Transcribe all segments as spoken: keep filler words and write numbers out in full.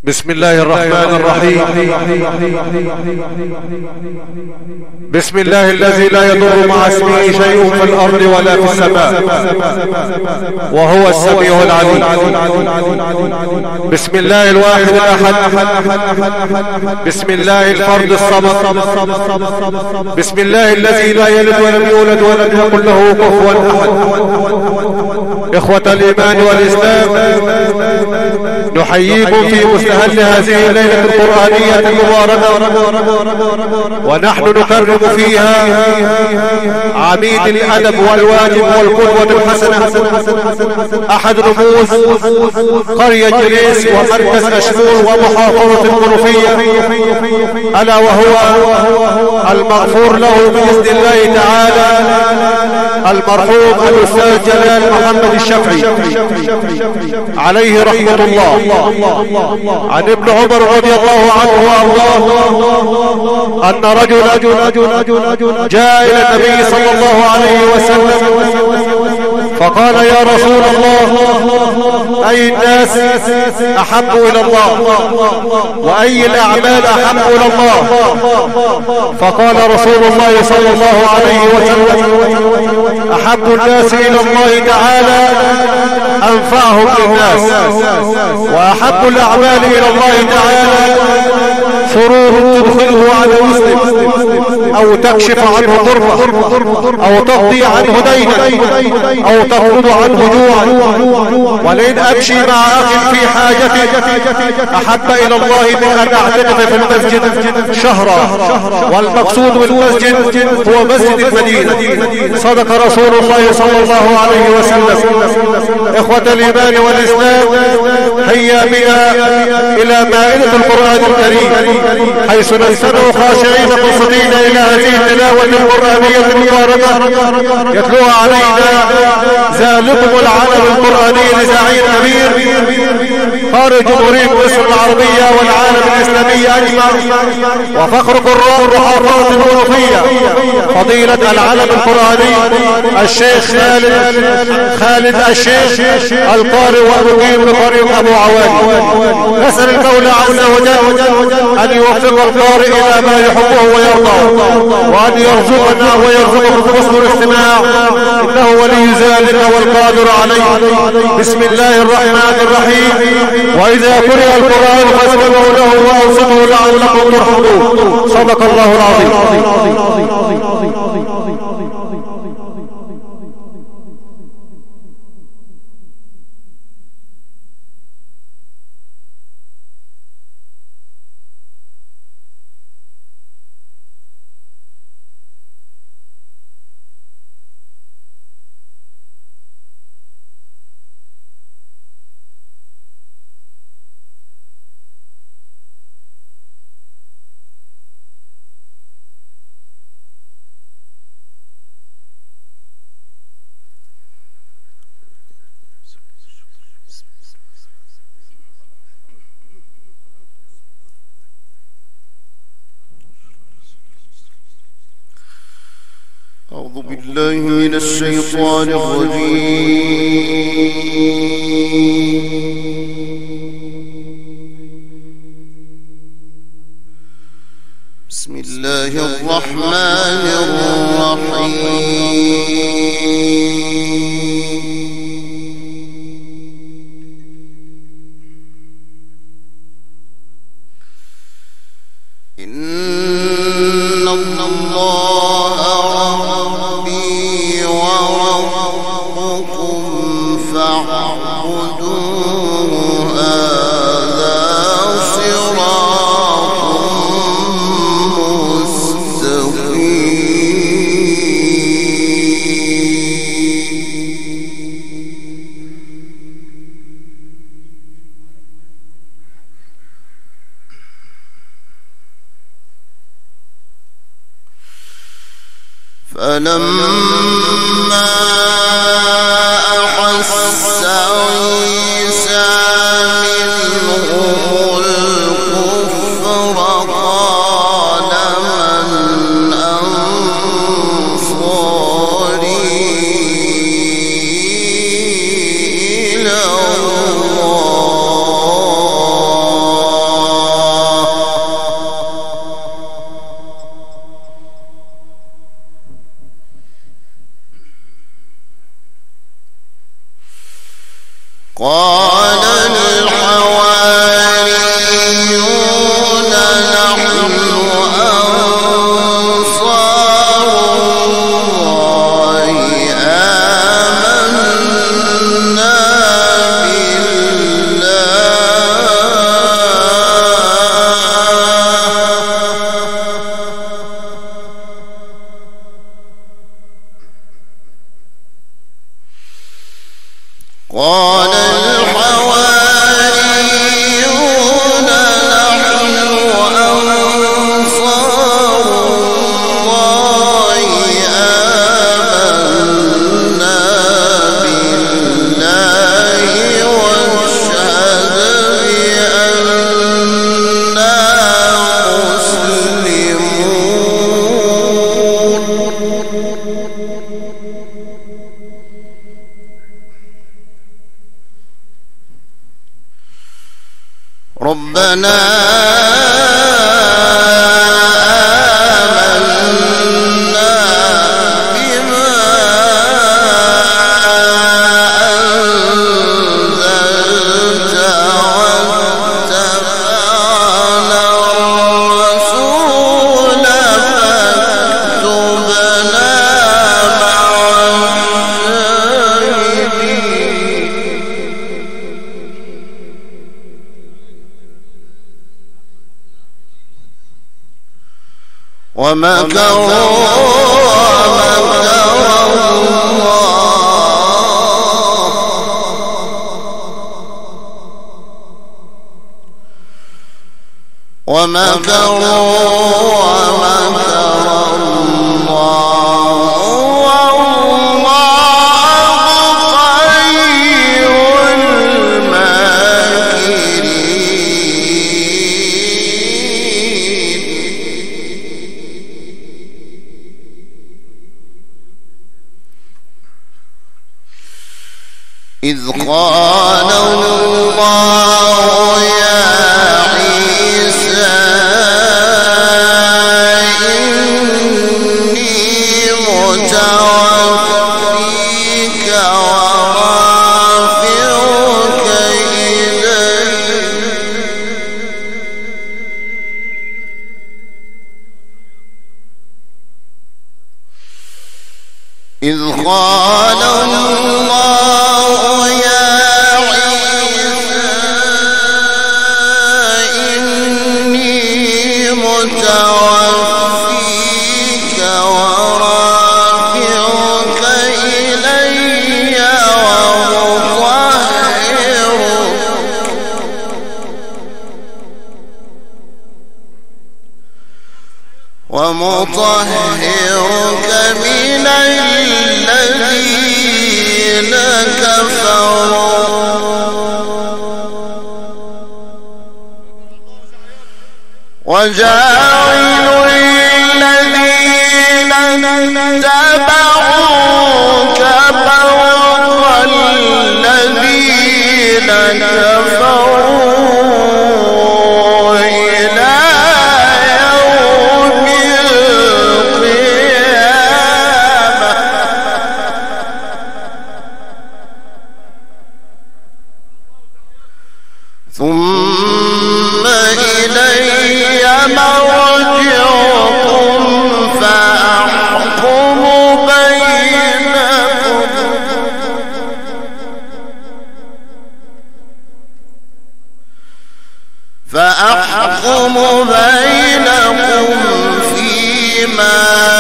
بسم الله الرحمن الرحيم. بسم الله الذي لا يضر مع اسمه شيء في الأرض ولا في السماء وهو السميع العليم. بسم الله الواحد الأحد. بسم الله الفرد الصمد. بسم الله الذي لا يلد ولم يولد ولم يكن له كفوا أحد. إخوة الإيمان والإسلام، نحييكم في مستهل هذه الليلة القرآنية المباركة، ونحن نكرم فيها عميد الأدب والواجب والقدوة الحسنة، أحد رموز قرية جليس ومركز أشمون ومحافظة المنوفية، ألا وهو المغفور له بإذن الله تعالى المرحوم الأستاذ جلال محمد الشافعي عليه رحمة الله. عن ابن عمر رضي الله عنه وارضاه أن رجلا جاء إلى النبي صلى الله عليه وسلم فقال: يا رسول الله، أي الناس أحب إلى الله، وأي الأعمال أحب إلى الله؟ فقال رسول الله صلى الله عليه وسلم: أحب الناس إلى الله تعالى أنفعهم للناس، وأحب الأعمال إلى الله تعالى سرور تدخله على مسلم، أو تكشف عنه ضرة، أو تقضي عنه دينا، أو تفرض عنه جوعا. ولئن أمشي مع أخ في حاجتي أحب إلى الله من أن أعتكف في المسجد شهرا، والمقصود بالمسجد هو مسجد المدينة. صدق رسول الله صلى الله عليه وسلم. إخوة الإيمان والإسلام، هيا بنا إلى مائدة القرآن الكريم، حيث نستمع خاشعين قصدين إلى هذه التلاوة القرآنية المباركة، يتلوها علينا ذلكم العالم القرآني لزعيم كبير خارج جمهورية مصر العربية والعالم الإسلامي أجمع، وفخر قراء محافظة المنوفية، فضيلة العالم القرآني الشيخ خالد خالد الشيخ القارئ ومقيم بقرية أبو عواني. نسأل المولى عز وجل أن يوفق القارئ إلى ما يحبه ويرضى، وأن يرزقنا ويرزقكم حسن الاستماع، إنه ولي ذلك والقادر عليه. بسم الله الرحمن الرحيم. وإذا قرئ القرآن فاستمعوا له وأنصتوا لعلكم ترحمون. صدق الله العظيم. أعوذ بالله من الشيطان الرجيم. بسم الله الرحمن الرحيم. إن الله ربي وربكم فاعبدوه، هذا صراط فلما أحس عيسى منهم الكفر قال من أنصاري إلى الله قال الحواريون نحن أنصار الله آمنا قال الحواريون نحن أنصار الله آمنا بالله واشهد بأننا مسلمون. ربنا آمنا بما أنزلت واتبعنا الرسول فاكتبنا مع الشاهدين. ومكروا ومكر الله ومكروا ومكر الله والله خير الماكرين. إذ قال الله يا عيسى إني متوفيك ورافعك إلي إذ قال الله يا عيسى إني متوفيك ورافعك إلي ومطهرك من الذين كفروا وجاعل الذين اتبعوك فوق الذين كفروا إلى يوم القيامة. ثم إلي مرجعكم فأحكم بينكم فأحكم بينكم فيما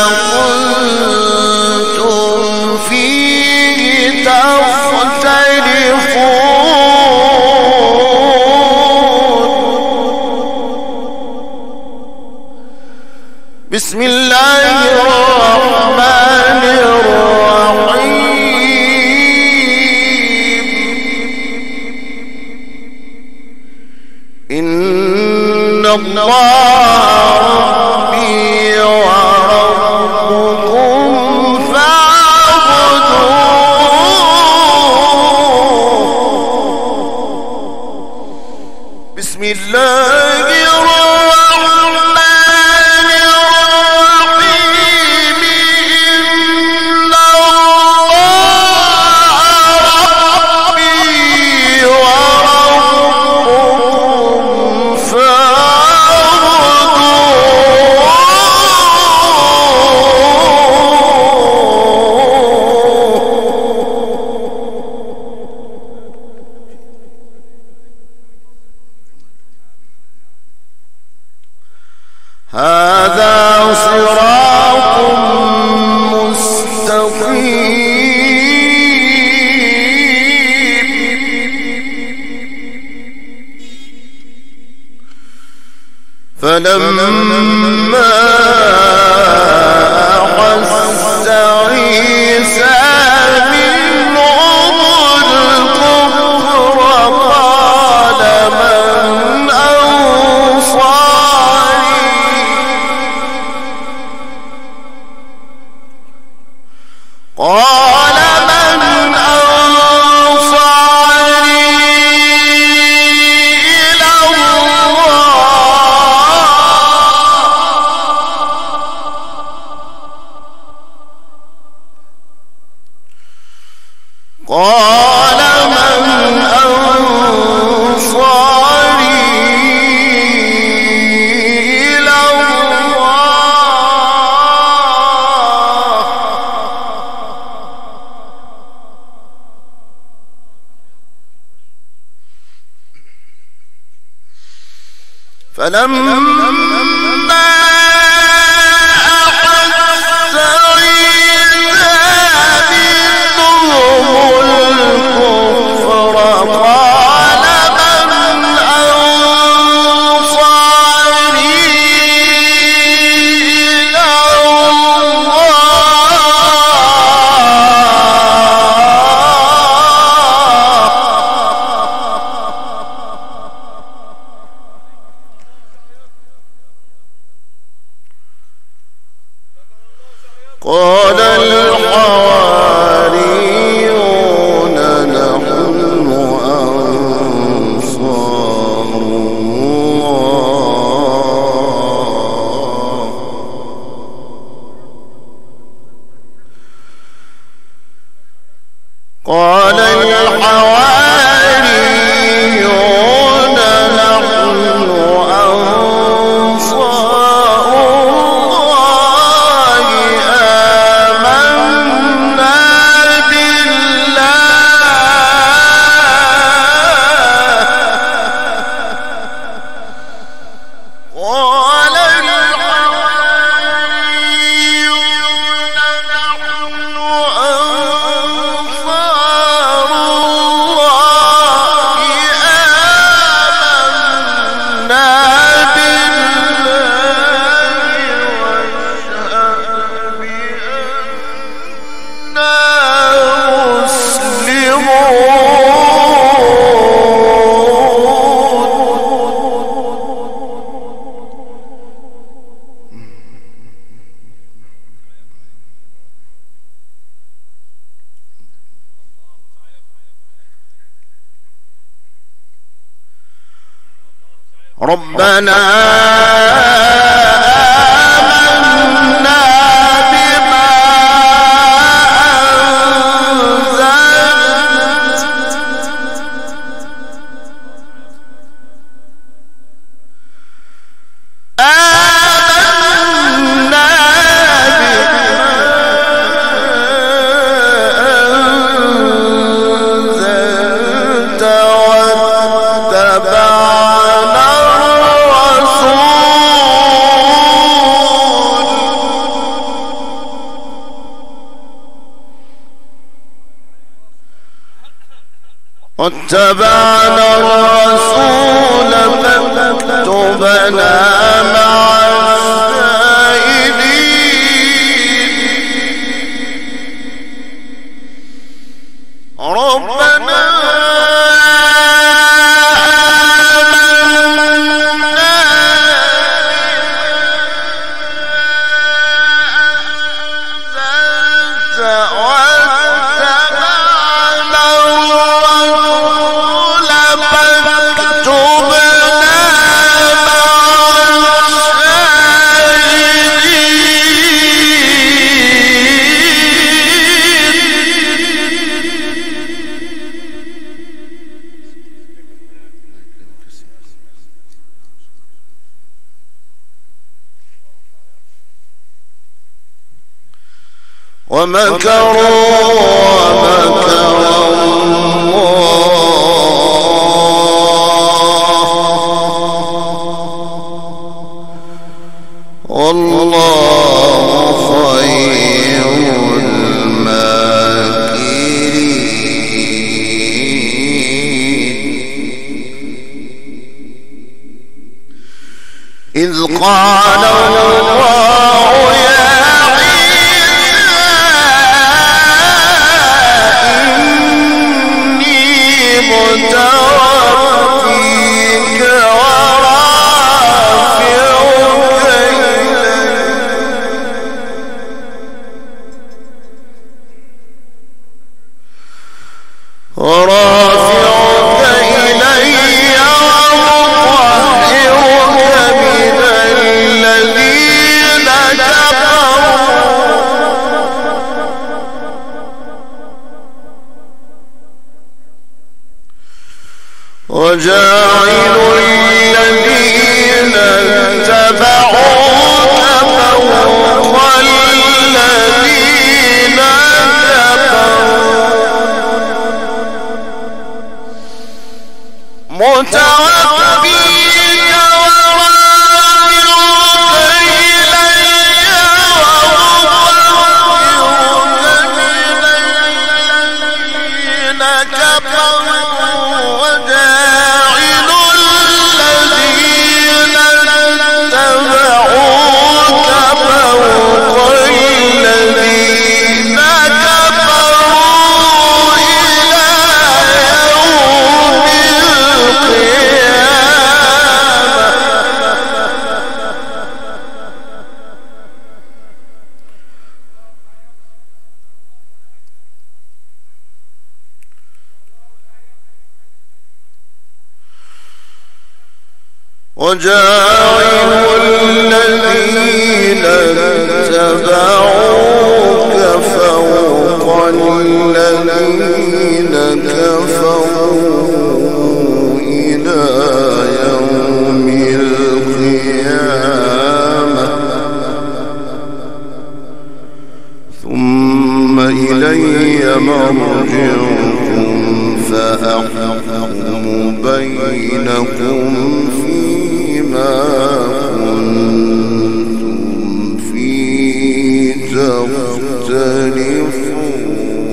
كنتم فيه تختلفون. بسم الله الرحمن الرحيم. إن الله ربي وربكم فاعبدوه. بسم الله الرحمن الرحيم. إن الله ربي هذا صراط مستقيم فلما أحس عيسى منهم الكفر قال من أنصاري قال من أنصاري إلى قال من أنصاري إلى الله فلما قال الحواريون نحن أنصار الله قال الحواريون نحن أنصار الله آمنا بالله قال الحواريون نحن أنصار الله آمنا بالله واشهد بأننا ربنا آمنا بما أنزلت آمنا بما أنزلت واتبعنا واتبعنا الرسول فاكتبنا مع الشاهدين ربنا ومكروا ومكر الله. إذ قال الله يا وجاعل الذين اتبعوك فوق الذين كفروا متوفيك ورافعك إلي ومطهرك من الذين كفروا وجاعل الذين اتبعوك فوق الذين كفروا إلى يوم القيامة ثم إلي مرجعكم فأحكم بينكم فيما كنتم فيه تختلفون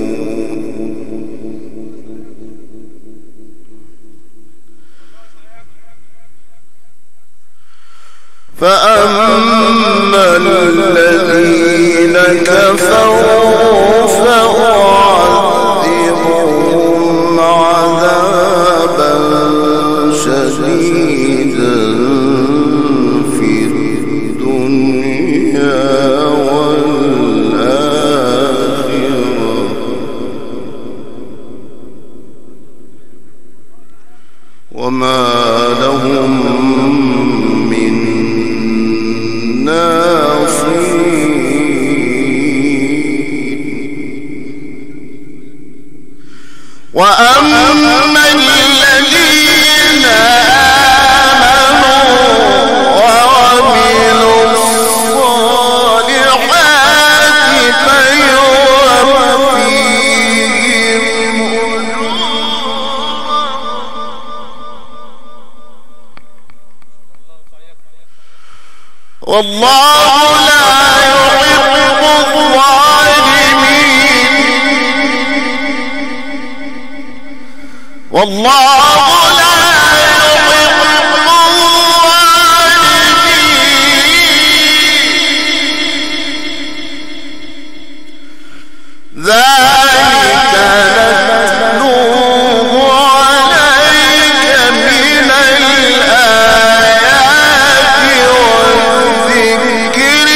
فأما الذين كفروا فأعذبهم عذابا شديدا في الدنيا والآخرة وما لهم من وأما الذين آمنوا وعملوا الصالحات فيوفيهم والله لا يحب الظالمين والله لا يحب الظالمين ذلك نتلوه عليك من الآيات والذكر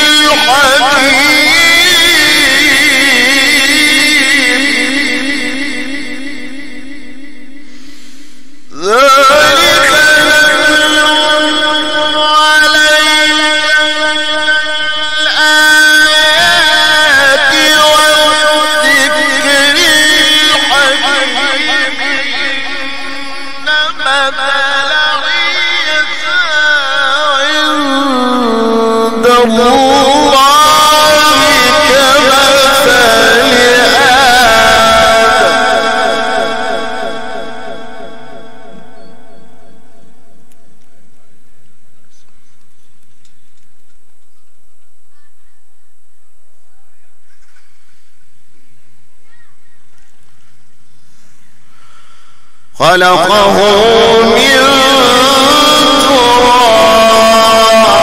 الحكيم ذلك نتلوه عليك الآيات والذكر الحكيم إن مثل عيسى عند الله كمثل خلقه من تراب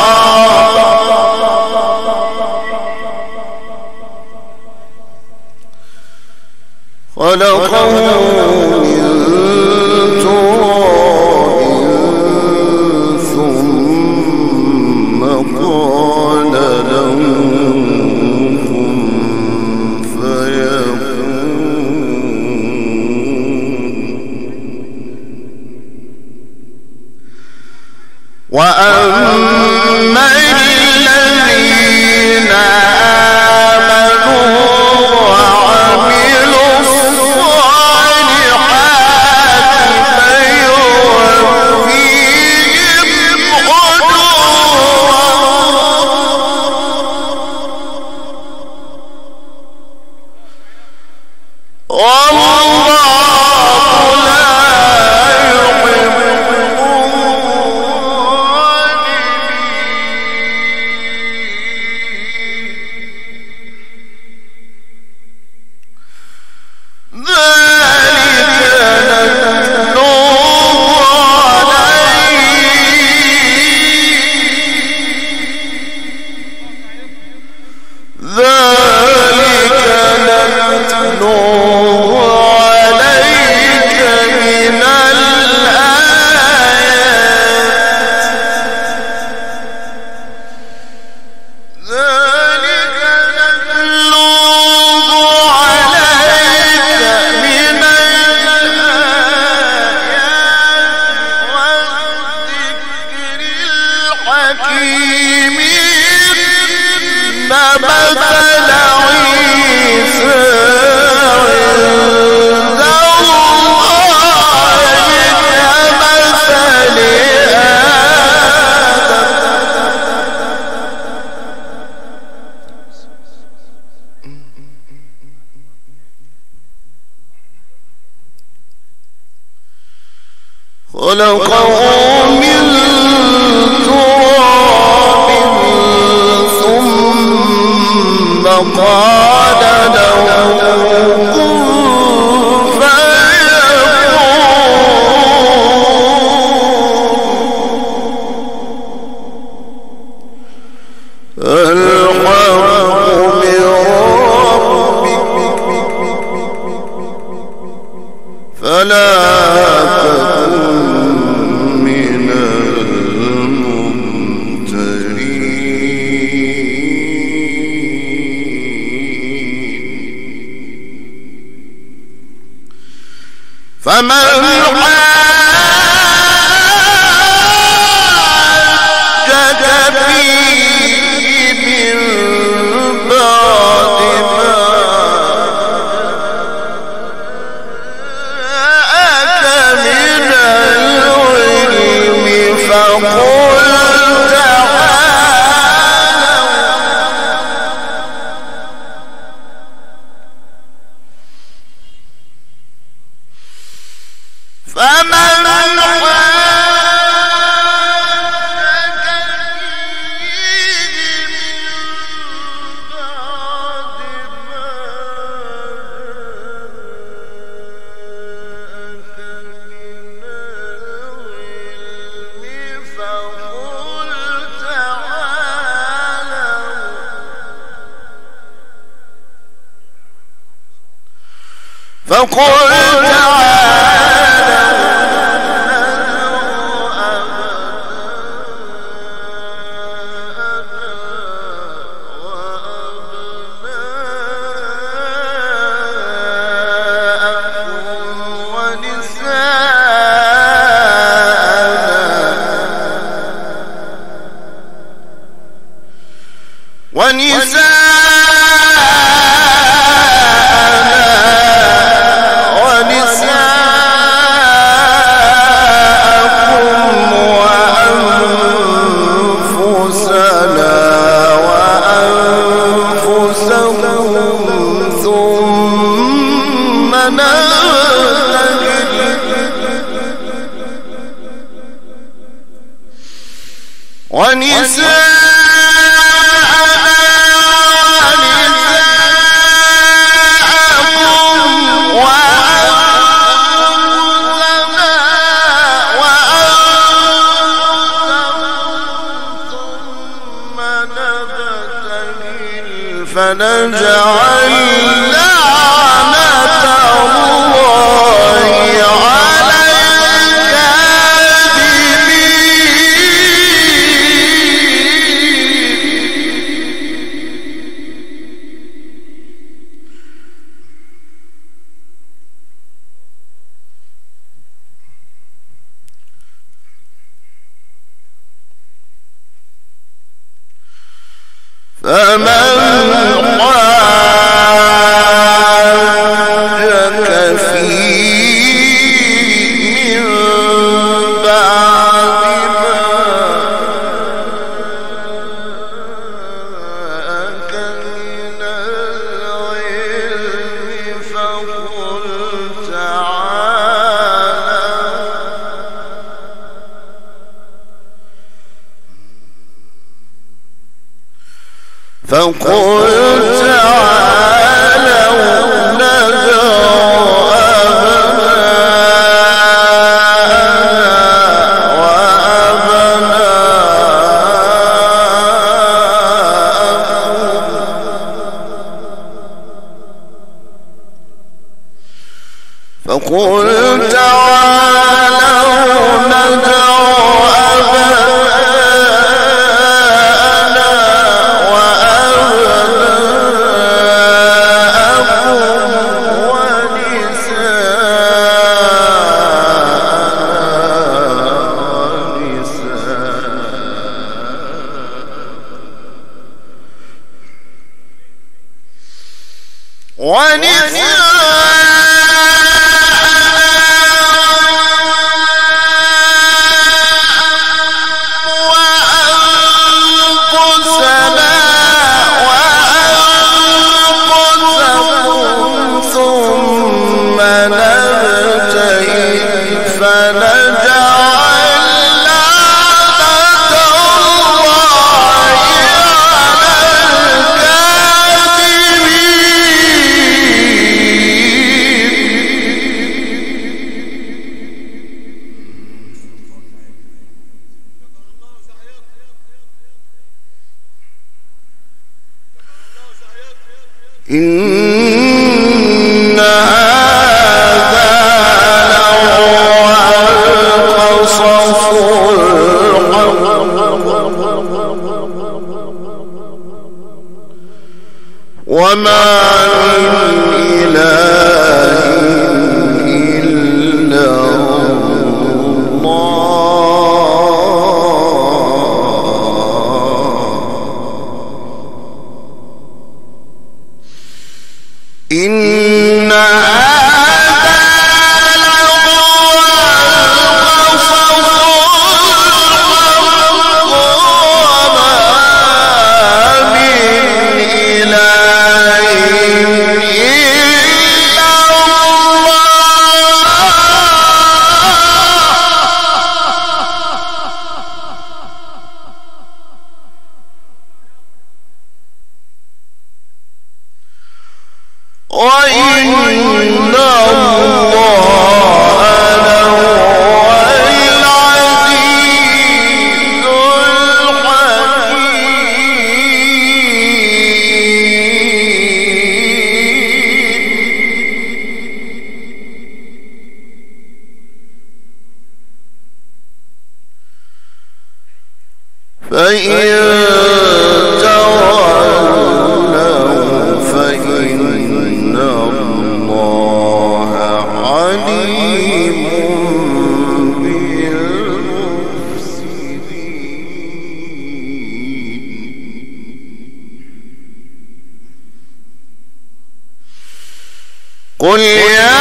وأما الذين آمنوا وعملوا الصالحات فيوفيهم أجورهم والله خلقه من تراب ثم قال له كن فيكون الحق من ربك فلا فمن حاجك فيه من بعد ما جاءك من العلم فقل فمن حاجك فيه فقل فنجعل لعنة الله على فمن حاجك فيه من بعد فقل تعالوا ندعو أبناءنا وأبناءكم فقل تعالوا ندعو إن هذا لهو القصص الحق وما من إله إلا الله إن هذا لهو القصص الحق وما من إله إلا وإن الله لهو العزيز الحكيم فإن قل يا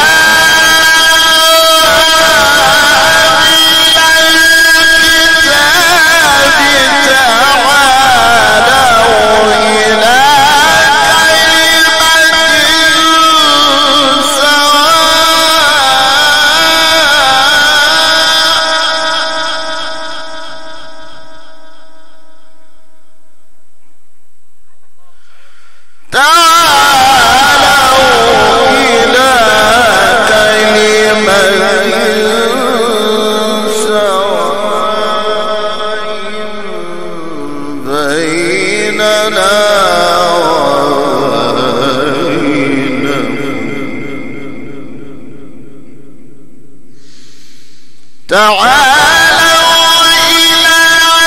تعالوا إلى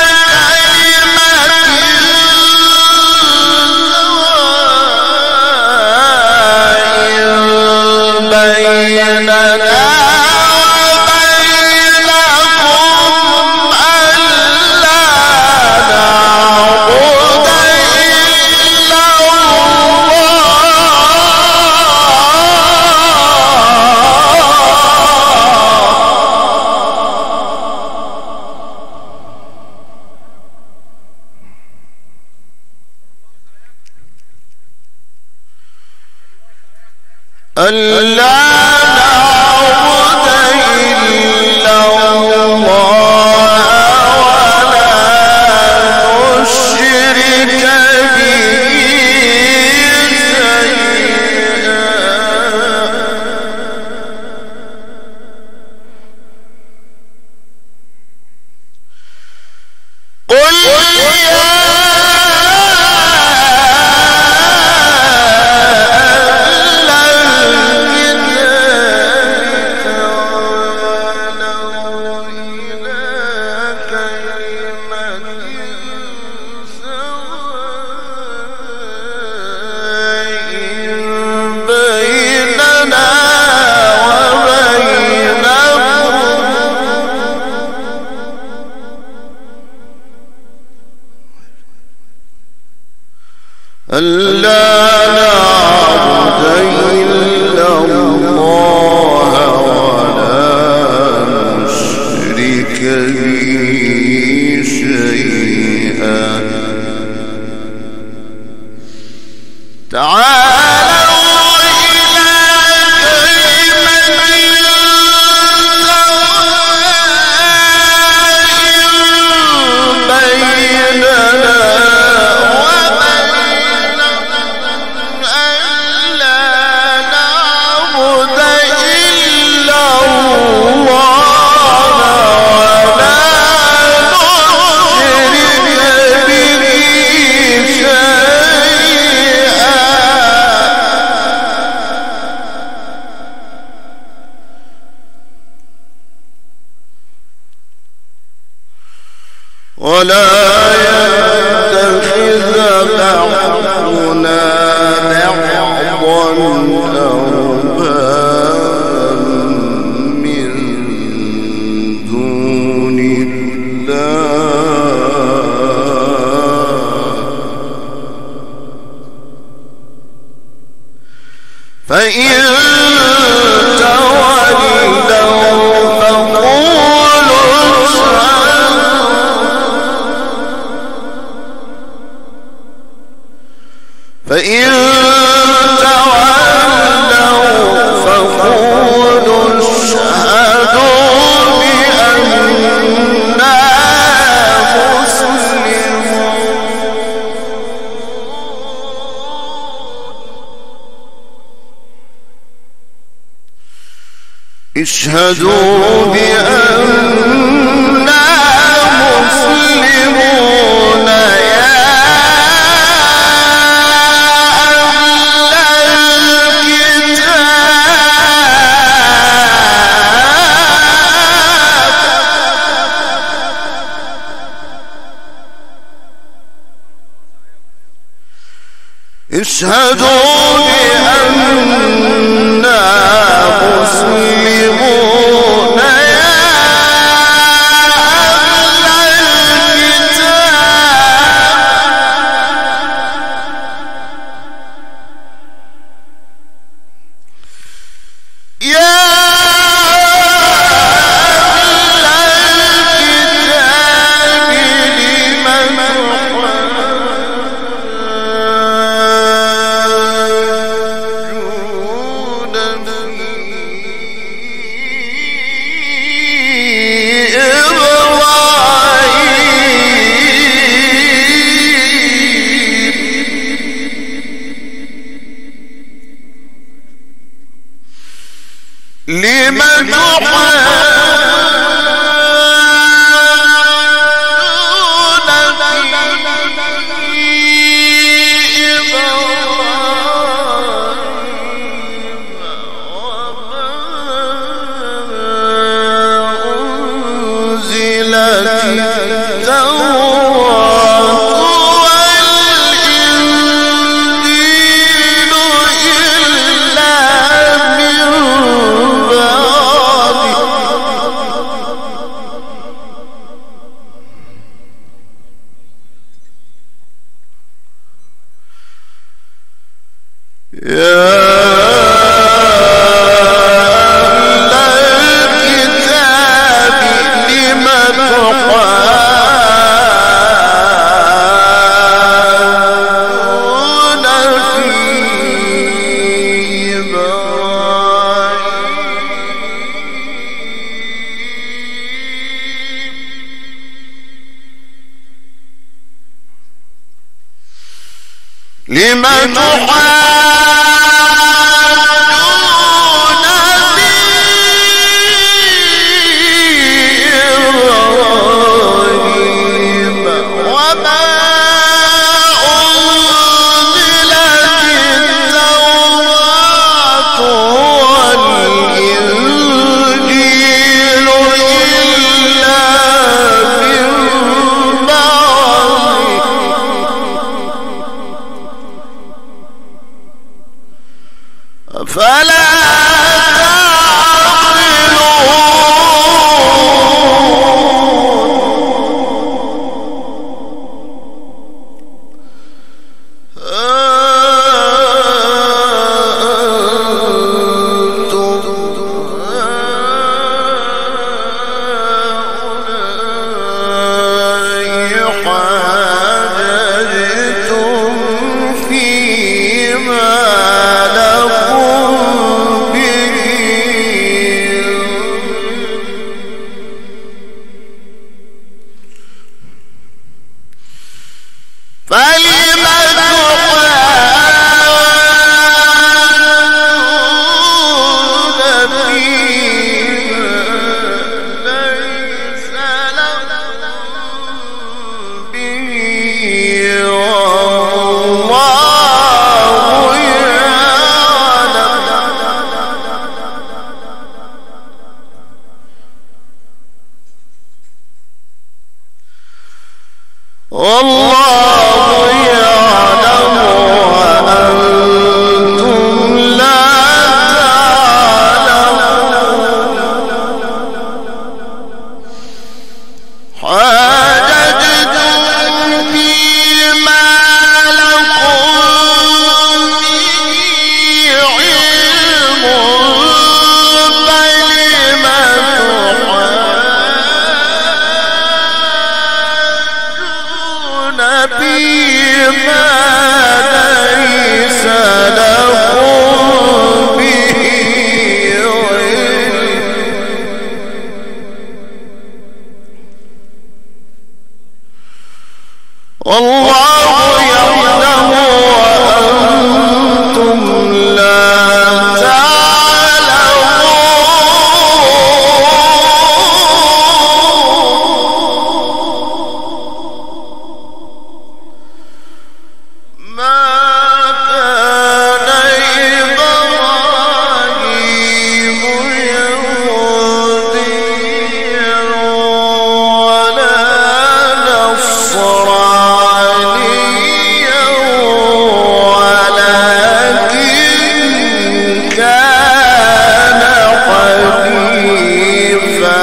كلمة سواء بيننا وبينكم ألا نعبد ألا نعبد إلا الله ولا نشرك به شيئا تعالوا إلى كلمة بيننا ولا يتخذ بعضنا بعضا أربابا من دون الله فإن فإن تولوا فقولوا اشهدوا بأننا مسلمون اشهدوا بأننا مسلمون اشهدوا بأننا مسلمون يا أهل الكتاب يا لمن لمن تحاجون في إبراهيم وما أنزلت التوراة والإنجيل إلا من بعد والله يعلم وأنتم لا تعلمون حاججتم فيما لكم به علم فلم تحاجون فيما ليس لكم به علم والله يعلم وأنتم لا تعلمون ما كان إبراهيم يهوديا ولا نصرانيا ولكن كان حنيفا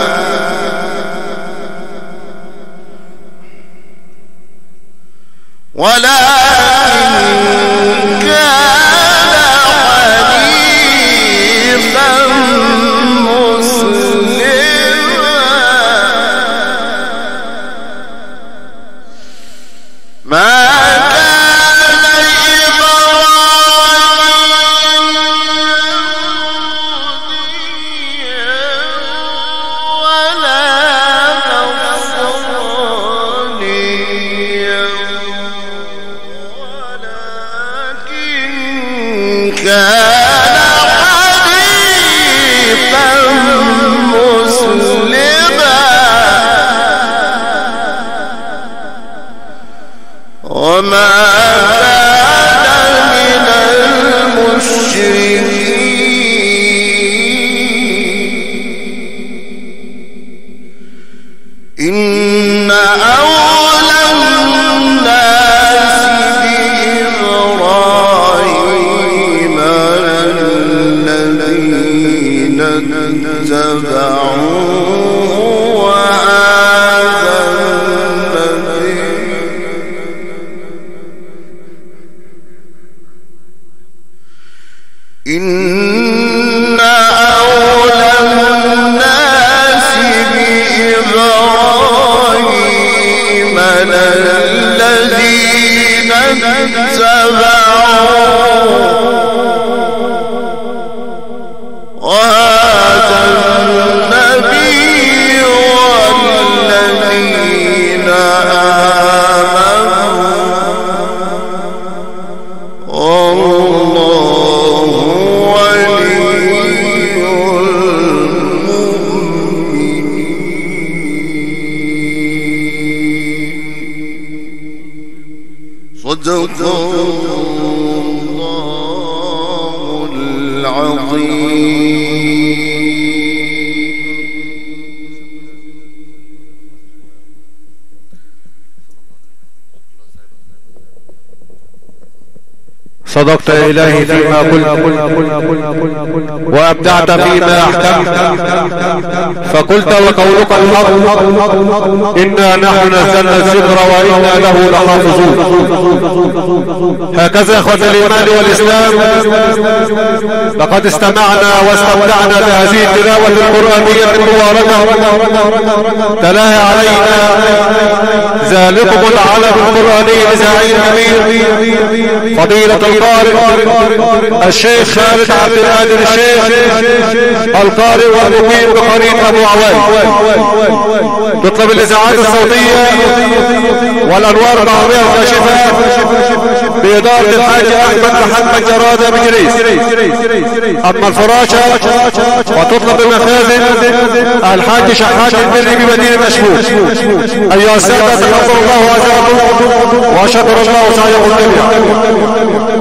ولكن كان حنيفا مسلما ما كان إبراهيم يهوديا ولا نصرانيا ولكن كان حنيفا مسلما وما كان من المشركين إن أولى الناس بإبراهيم الذين اتبعوه وهذا النبي إن أولى الناس بإبراهيم الذين اتبعوه وهذا النبي والذين آمنوا والله ولي المؤمنين صدق الله العظيم صدقت إلهي فيما قلت وأبدعت فيما أحكمت فقلت وقولك الحق إنا نحن نزلنا الذكر وإنا له لحافظون. هكذا إخوة الإيمان والإسلام لقد استمعنا واستمتعنا بهذه التلاوة القرآنية المباركة تلاها علينا ذلكم العلم القرآني الإذاعي الكبير فضيلة القارئ الشيخ خالد عبد القادر الشيخ القارئ والمقيم بقرية أبو عوان. تطلب الإذاعات الصوتية والأنوار النهارية الكاشفة بإدارة الحاج أحمد محمد جرادة بجريس. أما الفراشة وتطلب المخازن الحاج شحات البري بمدينة مشهور. أيها السادة تقبل الله وأجركم وشكر الله سعيكم جميعا.